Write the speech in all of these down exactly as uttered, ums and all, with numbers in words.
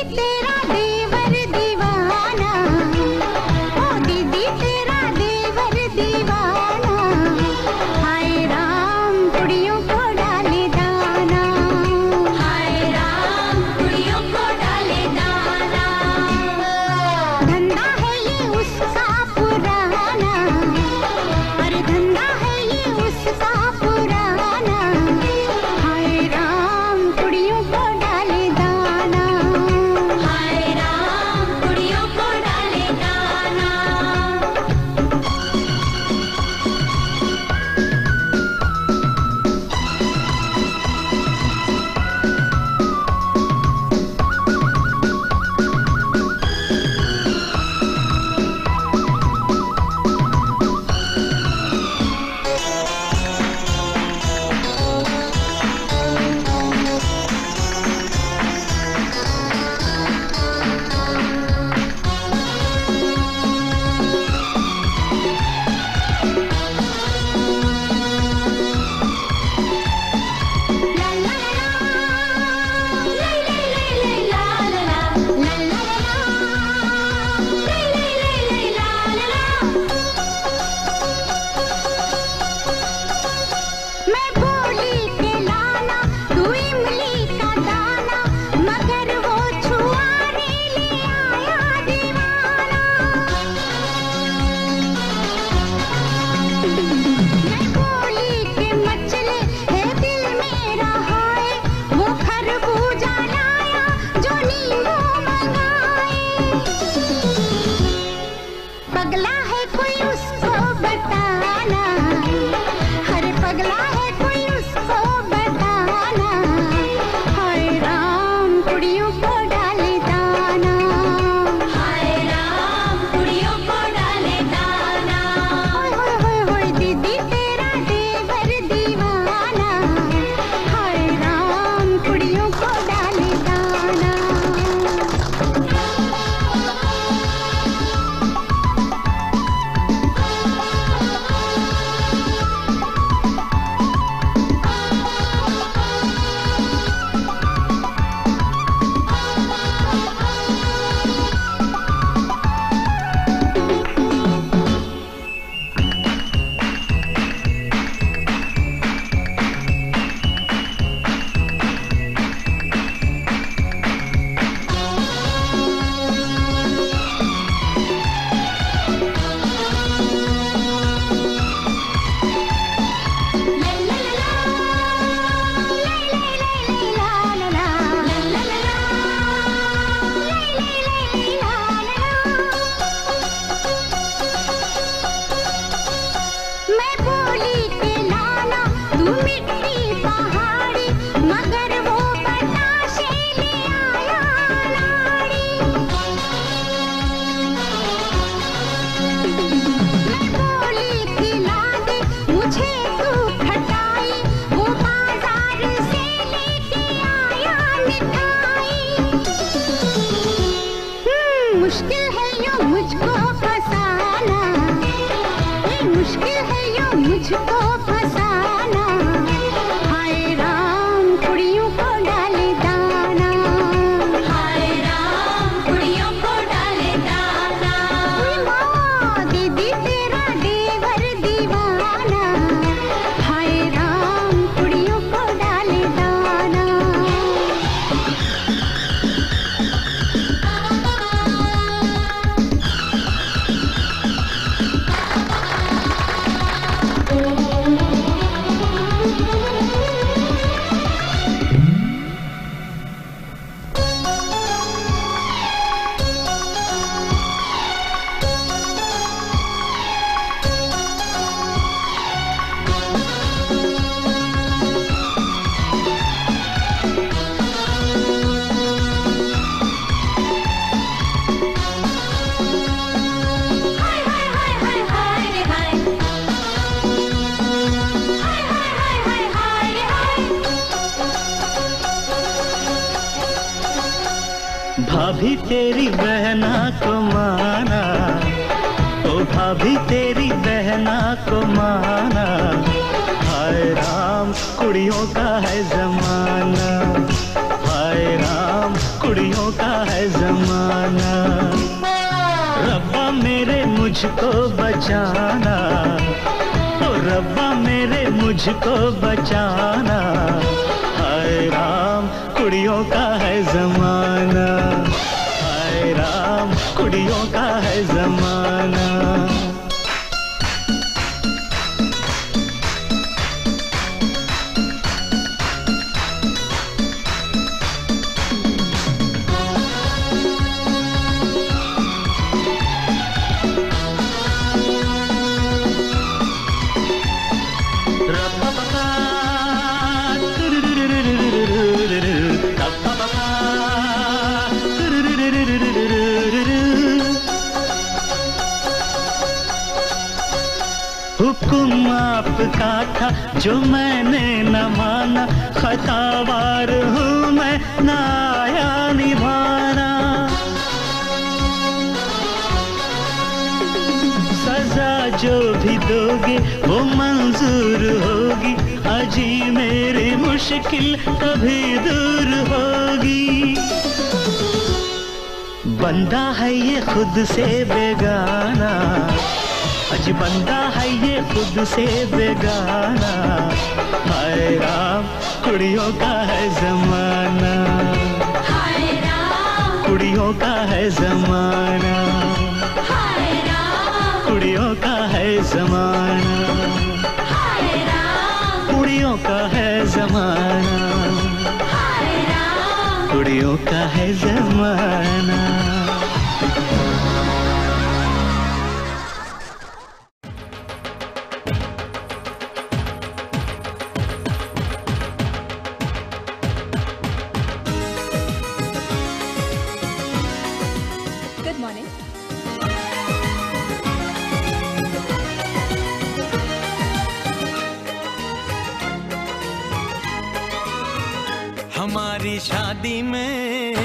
तेरा देवर दीवाना, ओ दीदी तेरा देवर दीवाना, हाय राम कुड़ियों को डाले दाना, हाय राम कुड़ियों को डाले दाना। धंधा है ये उसका पुराना, अरे धंधा है ये उसका पुराना, हाय राम कुड़ियों को डाले दाना, हाय राम कुड़ियों को डाले दाना। मैं बोली के लाना तू इमली का दाना, मगर वो छुआने ले आया दीवाना। मैं बोली के मचले है दिल मेरा हाय, वो खरबूजा लाया जो नींबू मंगाए। पगला है कोई उसको बताना, हरे पगला है कोई उसको बताना, हाय राम कुड़ियों को डाले दाना, हाय राम कुड़ियों को डाले दाना। होय होय होय होय दीदी तेरा देवर दीवाना, हाय राम कुड़ियों को डाले दाना। मैं बोली के लाना तू मिट्टी पहाड़ी, मगर वो बताशे ले आया नाड़ी। मैं बोली खिला दे मुझे तू खटाई, वो बाजार से लेके आया मिठाई। हम्म मुश्किल है यूं मुझको फसाना, मुश्किल है यूं मुझको फसाना, हाय राम कुड़ियों को डाले दाना, हाय राम कुड़ियों को डाले दाना। माँ दीदी तेरा देवर दीवाना, हाय राम कुड़ियों को डाले दाना। भाभी तेरी बहना को माना, ओ भाभी तेरी बहना को माना, हाय राम कुड़ियों का है जमाना, हाय राम कुड़ियों कुड़ियों का है जमाना। रब्बा मेरे मुझको बचाना, ओ रब्बा मेरे मुझको बचाना। हाय राम कुड़ियों का है जमाना, हाय राम कुड़ियों का है जमाना। हुक्म आपका था जो मैंने न माना, खतावार हूँ मैं ना आया निभाना। सजा जो भी दोगे वो मंजूर होगी, अजी मेरी मुश्किल कभी दूर होगी। बंदा है ये खुद से बेगाना, अज बंदा है ये खुद से बेगाना। हाय राम कुड़ियों का है जमाना, हाय राम कुड़ियों का है जमाना, हाय राम कुड़ियों का है जमाना, हाय राम कुड़ियों का है जमाना, हाय राम कुड़ियों का है जमाना। Good morning. हमारी शादी में,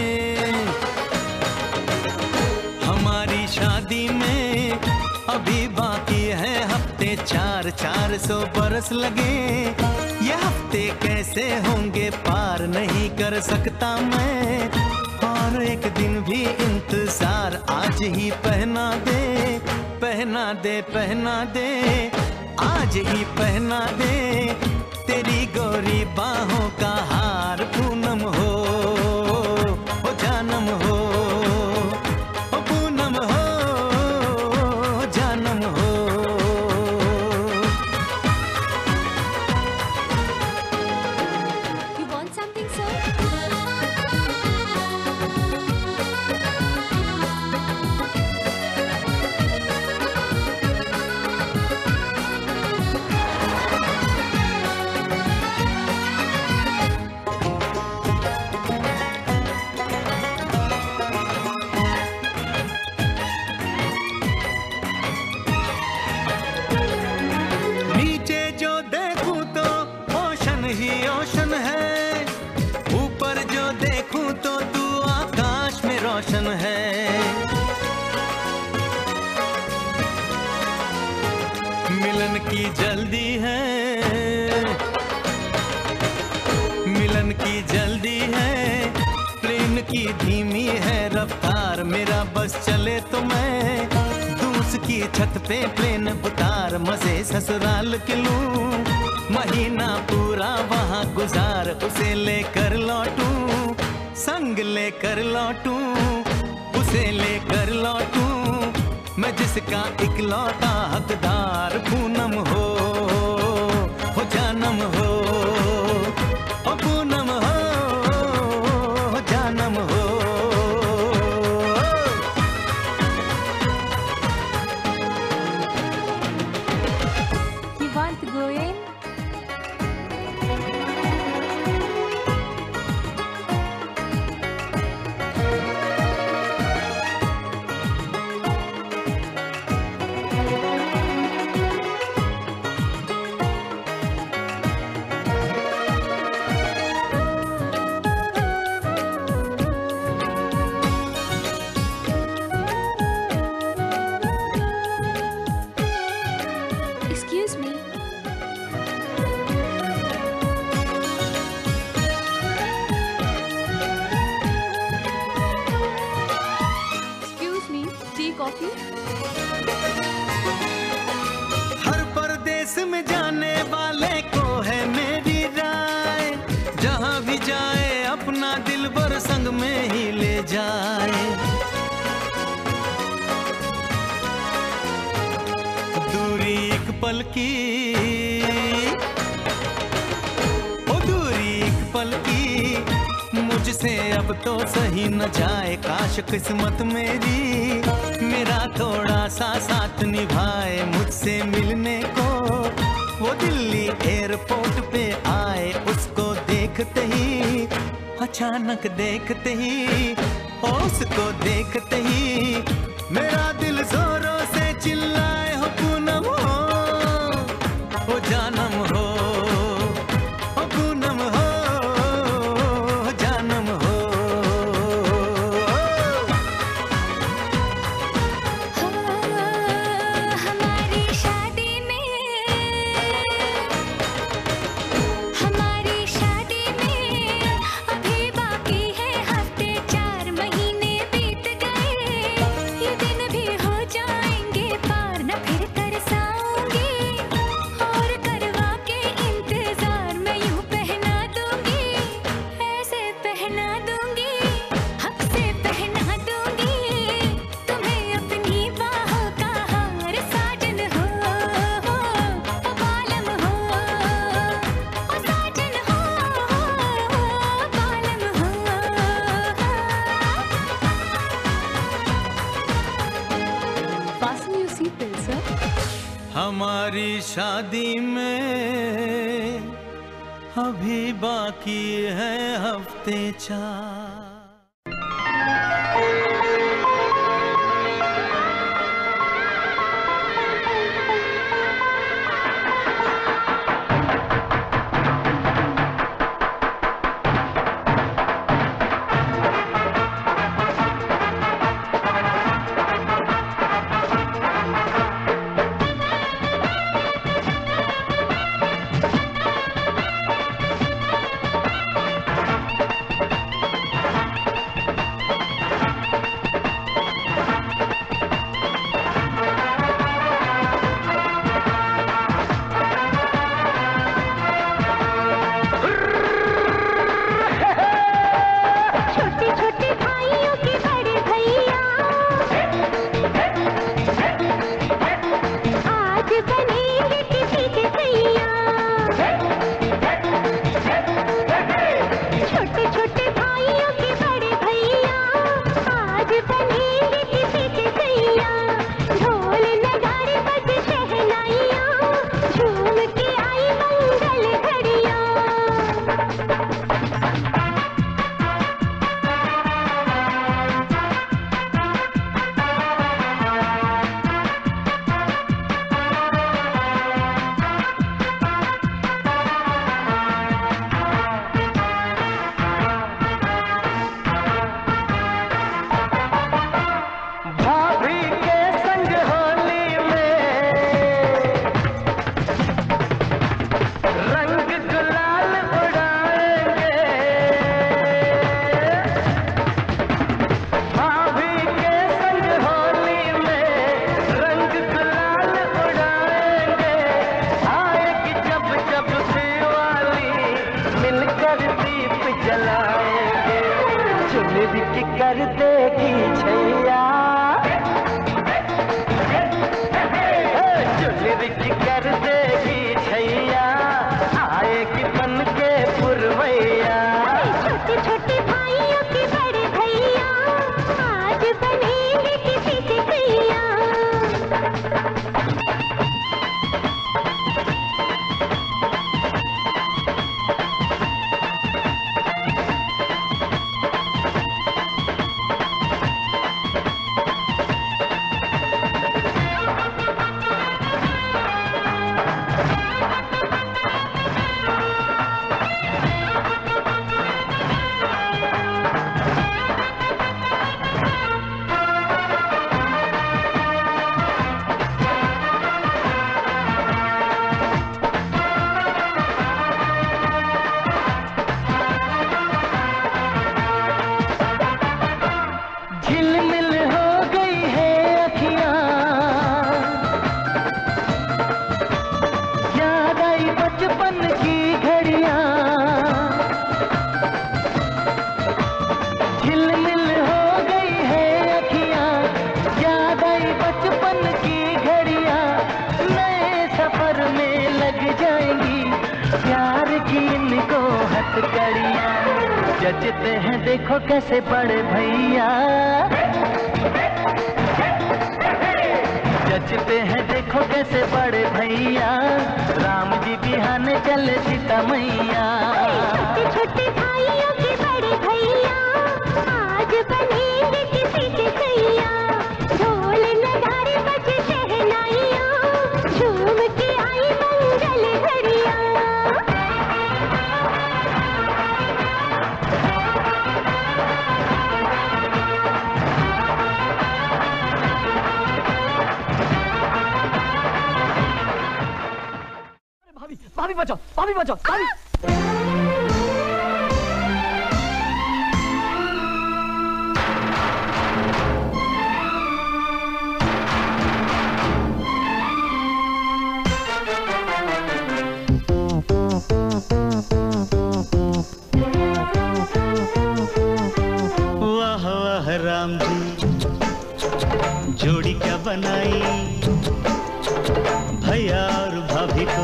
हमारी शादी में अभी बाकी है हफ्ते चार, चार सौ बरस लगे। ये हफ्ते कैसे होंगे पार नहीं कर सकता मैं, और एक दिन भी इंतजार आज ही पहना दे, पहना दे पहना दे, आज ही पहना दे। तेरी गोरी बाहों का हार पूनम हो, ओ जानम हो, ओ पूनम हो, जानम हो। You want something, sir? नीचे जो देखूं तो ओशन ही ओशन है, ऊपर जो देखूं तो तू आकाश में रोशन है। मिलन की जल्दी है, मिलन की जल्दी है, प्लेन की धीमी है रफ्तार। मेरा बस चले तो मैं दूस की छत पे प्लेन उतार, मजे ससुराल के लूं, महीना पूरा वहाँ गुजार। उसे लेकर लौटूं, संग लेकर लौटूं, उसे लेकर लौटूं, मैं जिसका इकलौता हकदार। पूनम हो, हो जानम हो, ओ पूनम हो, हो जानम हो। You want to go in? जहां भी जाए अपना दिलबर संग में ही ले जाए। दूरी एक पल की, ओ दूरी एक पल की, मुझसे अब तो सही न जाए। काश किस्मत मेरी मेरा थोड़ा सा साथ निभाए। मुझसे मिलने को वो दिल्ली एयरपोर्ट पे आए। उसको देखते ही, अचानक देखते ही, उसको देखते ही मेरा दिल जोरों से चिल्लाए, हो पूनम हो, हो जानम हो, हो पूनम हो, जानम हो। हमारी शादी में, हमारी शादी में अभी बाकी है हफ्ते, चार महीने बीत गए। ये दिन भी हो जाएंगे पार, न फिर तरसाऊंगी और करवा के इंतजार मैं यूं पहना दूंगी, ऐसे पहना दूंगी, हक से पहना दूंगी तुम्हें अपनी बाहों का हार। साजन हो, ओ बालम हो, ओ साजन हो, ओ बालम हो। Fasten your seatbelt, sir. हमारी शादी में अभी बाकी है हफ्ते चार। छोटे छोटे भाइयों के बड़े भैया आज बनेंगे किसी के सैया। छोटे छोटे भाइयों के बड़े भैया आज बनेंगे किसी के सैया। ढोल नगाड़े बज शहनाइयाँ, झूम के आई मंगल घड़ियाँ। भाभी के संग होली में रंग गुलाल उड़ाएंगे। भाभी के संग होली में रंग गुलाल उड़ाएंगे। आएगी जब जब दिवाली मिलकर दीप जलाएंगे। चुनरी की कर देगी छैया, चुनरी की कर देगी छैया, आएगी बन के पुरवैया। छोटे छोटे भाइयों के बड़े भैया आज बनेंगे किसी के सैया। जचते हैं देखो कैसे बड़े भैया, जचते हैं देखो कैसे बड़े भैया, राम जी बिहाने चले सीता मैया। छोटे छोटे भाइयों के बड़े भैया, आज बनेंगे किसी के सैया। ढोल नगाड़े बजे शहनाइयाँ, झूम के आई मंगल घड़िया। भाभी भाभी बचाओ, भाभी बचाओ, भाभी। वाह वाह राम जी जोड़ी क्या बनाई, भैया और भाभी को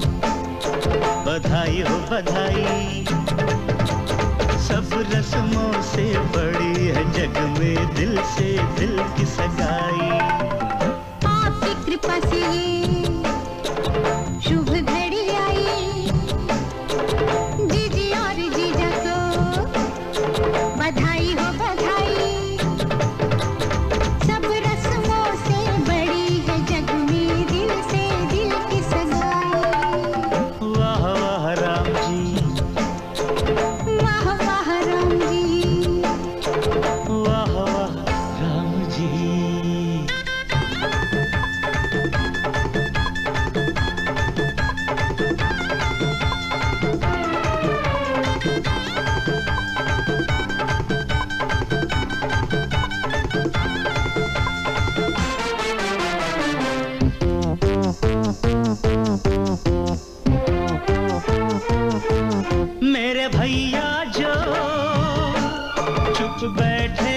बधाई हो बधाई। सब रस्मों से बड़ी है जग में दिल से दिल की सगाई। आपकी कृपा से ये शुभ घड़ी आई, जीजी और जीजा को बधाई हो बधाई। सब रस्मों से बड़ी है जग में दिल से दिल की सगाई। वाह वाह राम जी, वाह वाह राम जी, वाह वाह राम जी। मेरे भैया जो चुप बैठे